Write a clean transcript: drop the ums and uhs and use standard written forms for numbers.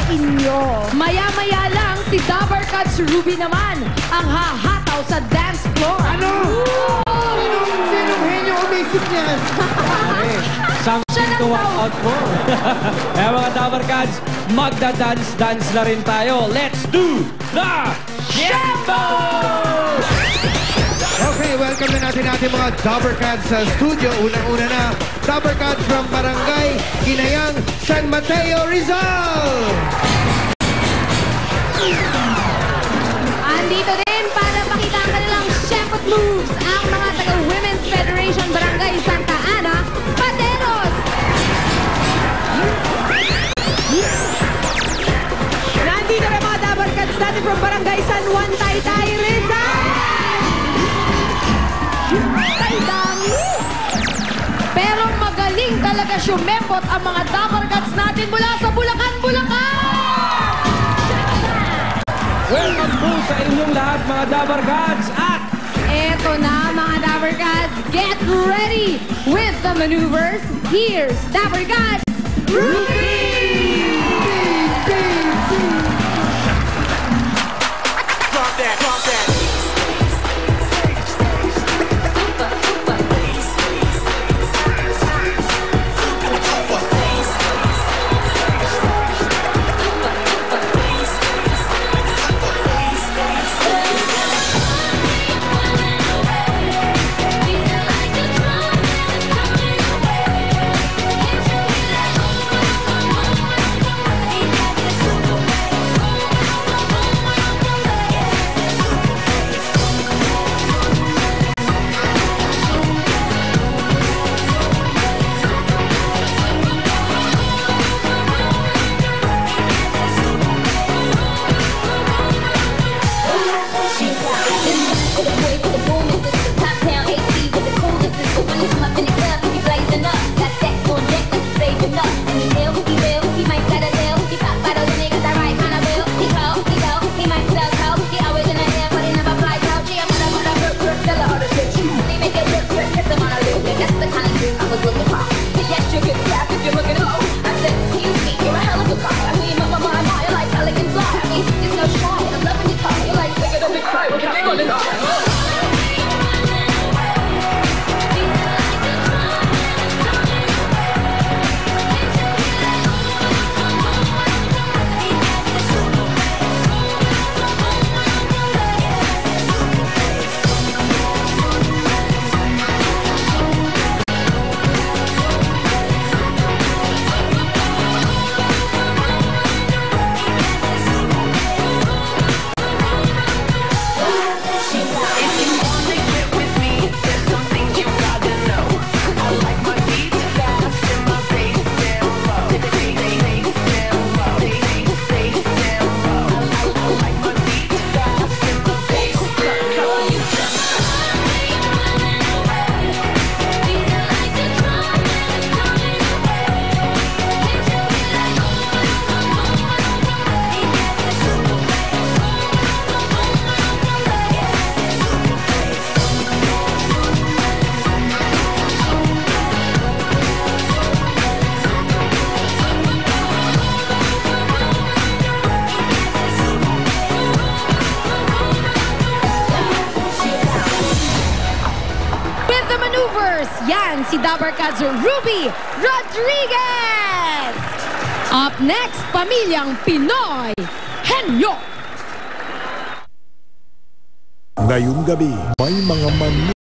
inyo. Maya-maya lang, si Dabber Cats Ruby naman ang hahataw sa dance floor. Ano? Sinong henyo umisip niyan? Something to watch out for. Kaya mga Dabber Cats, magda-dance-dance na rin tayo. Let's do the Shambo! Okay, welcome na natin mga Dabber Cats sa studio. Unang-una na, Dabber Cats from Barangay Ginayang, San Mateo, Rizal! Andito din para makita ang kanilang Shepot moves ang mga taga-Women's Federation Barangay Santa Ana, Pateros! Nandito na mga Dabber Cats natin from Barangay San Juan, Taytay, Rizal! Ay, dami! Pero magaling talaga sumempot ang mga Dabber Cats natin mula sa Bulacan, Bulacan! Welcome po sa inyong lahat mga Dabber Cats at Eto na mga Dabber Cats, get ready with the maneuvers. Here's Dabber Cats Ruby! Drop that, drop that. Yan si Dabber Cats Ruby Rodriguez! Up next, Pamilyang Pinoy Henyo! Ngayong gabi, may mga